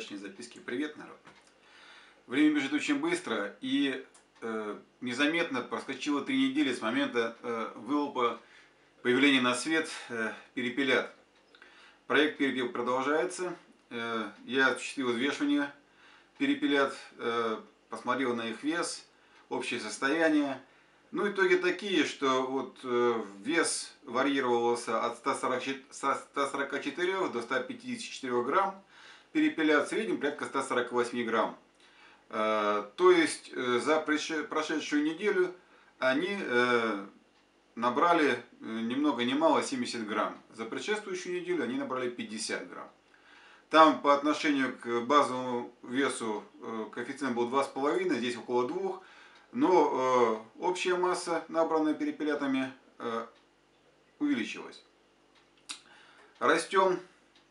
вчерашней записки. Привет, народ. Время бежит очень быстро, и незаметно проскочило 3 недели с момента вылупа появления на свет перепелят. Проект перепел продолжается. Я осуществил взвешивание перепелят, посмотрел на их вес, общее состояние. Ну, итоги такие, что вот вес варьировался от 144 до 154 грамм, перепелят в среднем порядка 148 грамм. То есть за прошедшую неделю они набрали ни много ни мало 70 грамм. За предшествующую неделю они набрали 50 грамм. Там по отношению к базовому весу коэффициент был 2,5, здесь около 2. Но общая масса, набранная перепелятами, увеличилась. Растем,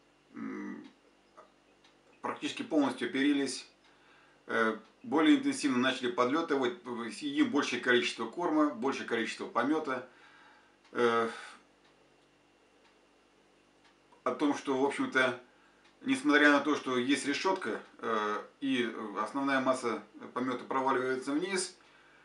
практически полностью оперились, более интенсивно начали подлетывать, едим большее количество корма, большее количество помета. О том, что, в общем-то, несмотря на то, что есть решетка и основная масса помета проваливается вниз,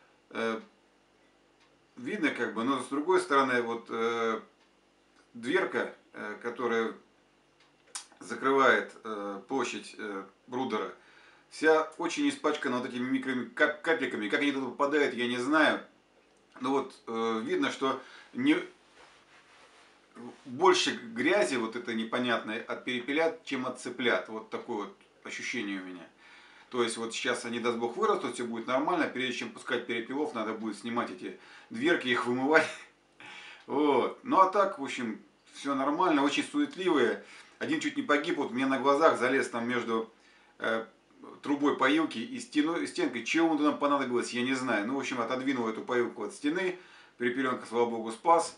видно как бы, но с другой стороны, вот дверка, которая закрывает площадь брудера, вся очень испачкана вот этими микро капельками. Как они туда попадают, я не знаю. Но вот видно, что больше грязи вот это непонятное от перепелят, чем от цыплят. Вот такое вот ощущение у меня. То есть вот сейчас они, даст Бог, вырастут, все будет нормально. Прежде чем пускать перепелов, надо будет снимать эти дверки, их вымывать. Вот. Ну а так, в общем, все нормально, очень суетливые. Один чуть не погиб, вот у меня на глазах залез там между трубой поилки и стенкой. Чего ему нам понадобилось, я не знаю. Ну, в общем, отодвинул эту поилку от стены. Перепеленка, слава богу, спас.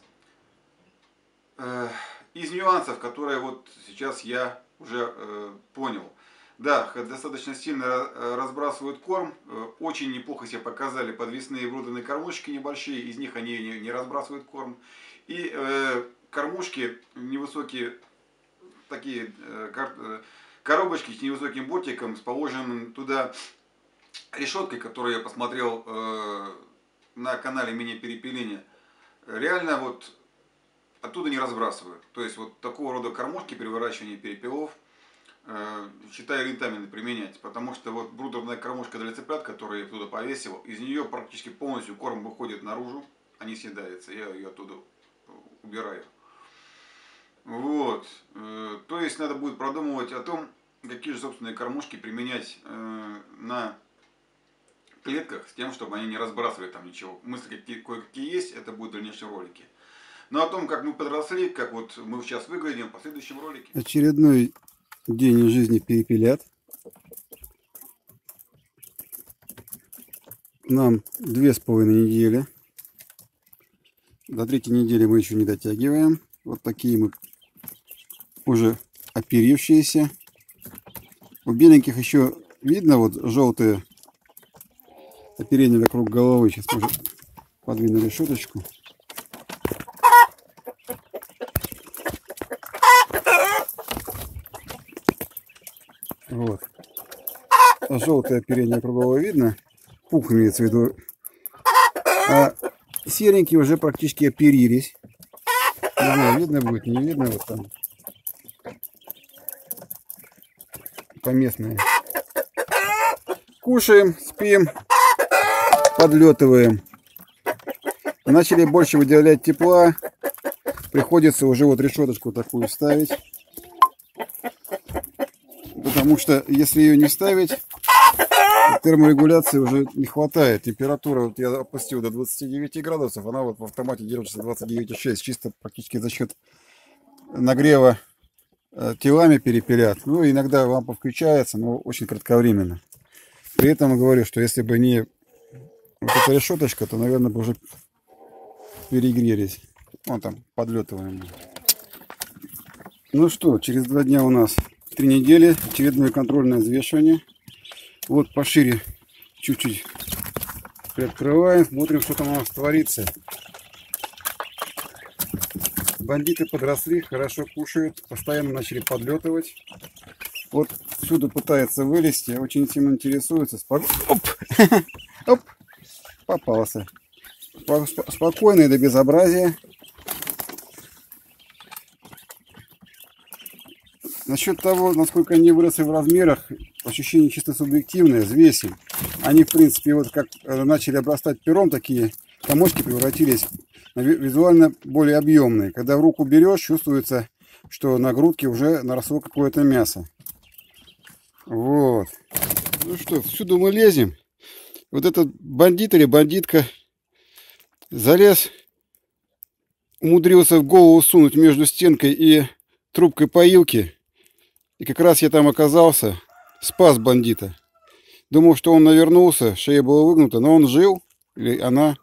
Из нюансов, которые вот сейчас я уже понял. Да, достаточно сильно разбрасывают корм. Очень неплохо себя показали подвесные брудерные кормушки небольшие. Из них они не разбрасывают корм. И кормушки невысокие, такие коробочки с невысоким бортиком, с положенным туда решеткой, которую я посмотрел на канале мини-перепеления. Реально вот оттуда не разбрасывают. То есть вот такого рода кормушки при выращивании перепелов считаю рентабельно применять, потому что вот брудерная кормушка для цыплят, которую я туда повесил, из нее практически полностью корм выходит наружу, а не съедается, я ее оттуда убираю. Вот, то есть надо будет продумывать о том, какие же собственные кормушки применять на клетках, с тем, чтобы они не разбрасывали там ничего. Мысли кое-какие есть, это будет в дальнейшем ролике. Но о том, как мы подросли, как вот мы сейчас выглядим, в последующем ролике. Очередной день из жизни перепелят. Нам 2,5 недели. До 3-й недели мы еще не дотягиваем. Вот такие мы уже оперившиеся. У беленьких еще видно вот желтые оперение вокруг головы. Сейчас мы подвину решеточку. Вот. Желтое оперение круговое видно. Пух имеется в виду. А серенькие уже практически оперились. Не знаю, видно будет, не видно. Вот там. Поместные. Кушаем, спим, подлетываем. Начали больше выделять тепла. Приходится уже вот решеточку такую ставить. Потому что если ее не ставить, терморегуляции уже не хватает. Температура вот я опустил до 29 градусов, она вот в автомате держится 29,6, чисто практически за счет нагрева телами перепелят. Ну, иногда лампа включается, но очень кратковременно. При этом говорю, что если бы не вот эта решеточка, то, наверное, бы уже перегрелись. Вон там подлетываем. Ну что, через 2 дня у нас 3 недели, очередное контрольное взвешивание. Вот пошире чуть-чуть приоткрываем, смотрим, что там у нас творится. Бандиты подросли, хорошо кушают, постоянно начали подлетывать. Вот всюду пытается вылезти, очень сильно интересуется. Оп! Оп! Попался. Спокойно до безобразия. Насчет того, насколько они выросли в размерах, ощущение чисто субъективное, взвесим. Они, в принципе, вот как начали обрастать пером, такие комочки превратились в визуально более объемные. Когда в руку берешь, чувствуется, что на грудке уже наросло какое-то мясо. Вот. Ну что, всюду мы лезем. Вот этот бандит или бандитка залез, умудрился в голову сунуть между стенкой и трубкой поилки. И как раз я там оказался, спас бандита. Думал, что он навернулся, шея была выгнута, но он жил, или она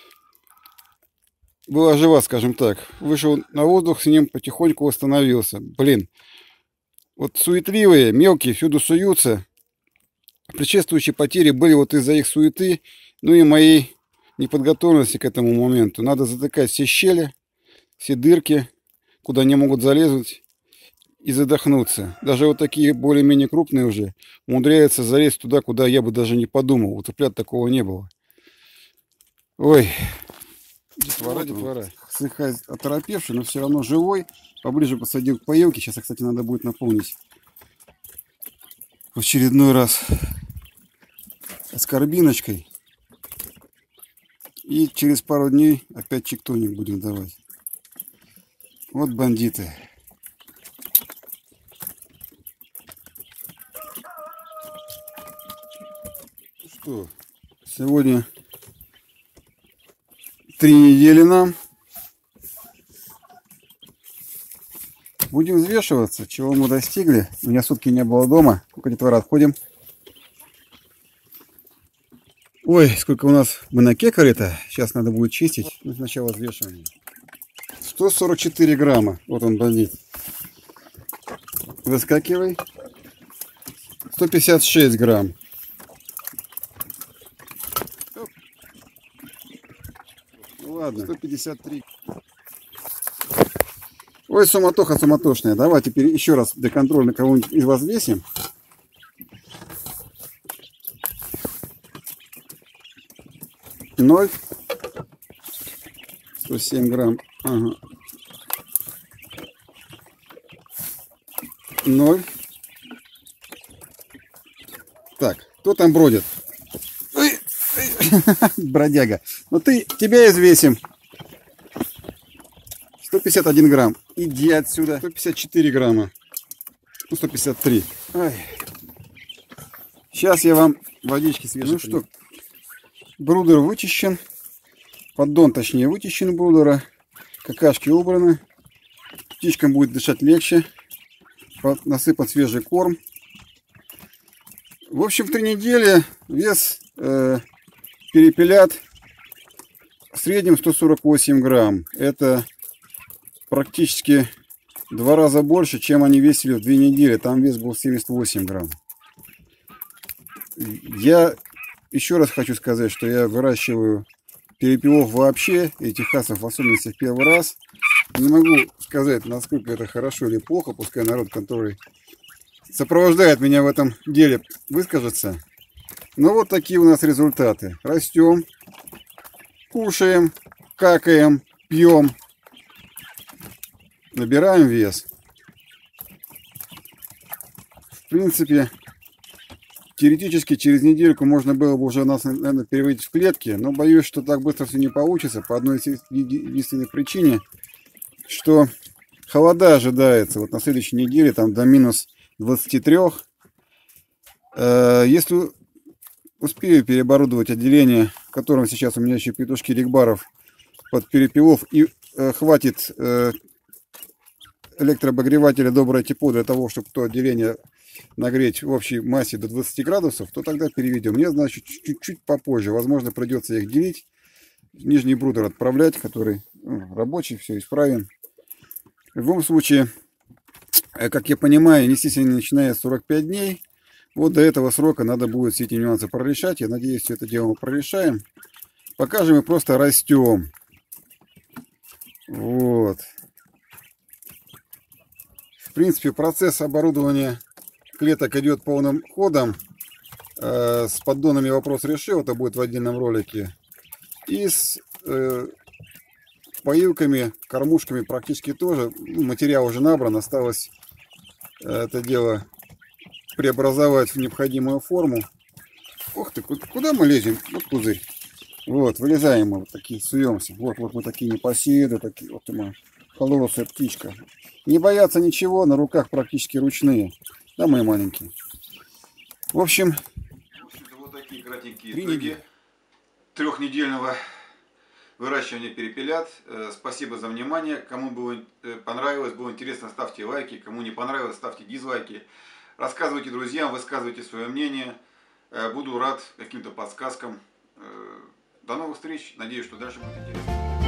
была жива, скажем так. Вышел на воздух, с ним потихоньку восстановился. Блин, вот суетливые, мелкие, всюду суются. Предшествующие потери были вот из-за их суеты, ну и моей неподготовленности к этому моменту. Надо затыкать все щели, все дырки, куда они могут залезть и задохнуться. Даже вот такие более-менее крупные уже умудряются залезть туда, куда я бы даже не подумал. У цыплят такого не было. Ой, детвора. Слегка оторопевший, но все равно живой. Поближе посадил к поилке. Сейчас, кстати, надо будет наполнить в очередной раз с карбиночкой. И через пару дней опять чик-тоник будем давать. Вот бандиты. Что, сегодня 3 недели нам. Будем взвешиваться, чего мы достигли. У меня сутки не было дома. Сколько детвора отходим? Ой, сколько у нас мы накекали-то. Сейчас надо будет чистить. Ну, сначала взвешивание. 144 грамма. Вот он, бандит. Выскакивай. 156 грамм. Ну, ладно, 153. Ой, суматоха суматошная. Давай теперь еще раз для контроля на кого-нибудь из вас весим. Ноль. 107 грамм. Ага. 0. Так, кто там бродит? Ой, бродяга. Ну тебя извесим. 151 грамм. Иди отсюда. 154 грамма. Ну, 153. Ой. Сейчас я вам водички свежей. Ну что, брудер вычищен. Поддон, точнее, вычищен брудера. Какашки убраны. Птичкам будет дышать легче. Насыпан свежий корм. В общем, 3 недели вес перепелят в среднем 148 грамм. Это практически 2 раза больше, чем они весили в 2 недели. Там вес был 78 грамм. Я еще раз хочу сказать, что я выращиваю перепелов вообще, и техасов в особенности в первый раз. Не могу сказать, насколько это хорошо или плохо, пускай народ, который сопровождает меня в этом деле, выскажется. Но вот такие у нас результаты. Растем, кушаем, какаем, пьем, набираем вес. В принципе, теоретически через недельку можно было бы уже нас, наверное, переводить в клетки, но боюсь, что так быстро все не получится по одной единственной причине, что холода ожидается вот на следующей неделе, там до минус 23. Если успею переоборудовать отделение, в котором сейчас у меня еще петушки ригбаров под перепелов, и хватит электрообогревателя доброе тепло для того, чтобы то отделение нагреть в общей массе до 20 градусов, то тогда переведем. Мне, значит, чуть-чуть попозже. Возможно, придется их делить. Нижний брудер отправлять, который рабочий, все исправим. В любом случае, как я понимаю, естественно, начиная с 45 дней, вот до этого срока надо будет все эти нюансы прорешать. Я надеюсь, все это дело мы прорешаем. Пока же мы просто растем. Вот. В принципе, процесс оборудования клеток идет полным ходом. С поддонами вопрос решил, это будет в отдельном ролике. И с поилками, кормушками практически тоже. Материал уже набран, осталось это дело преобразовать в необходимую форму. Ух ты, куда мы лезем? Вот пузырь. Вот, вылезаем мы, вот такие, суемся. Вот мы такие непоседы, такие, вот мы, холодная птичка. Не боятся ничего, на руках практически ручные. Да, мои маленькие. В общем, вот такие кратенькие 3 итоги недели. Трехнедельного выращивания перепелят. Спасибо за внимание. Кому было понравилось, было интересно, ставьте лайки. Кому не понравилось, ставьте дизлайки. Рассказывайте друзьям, высказывайте свое мнение. Буду рад каким-то подсказкам. До новых встреч. Надеюсь, что дальше будет интересно.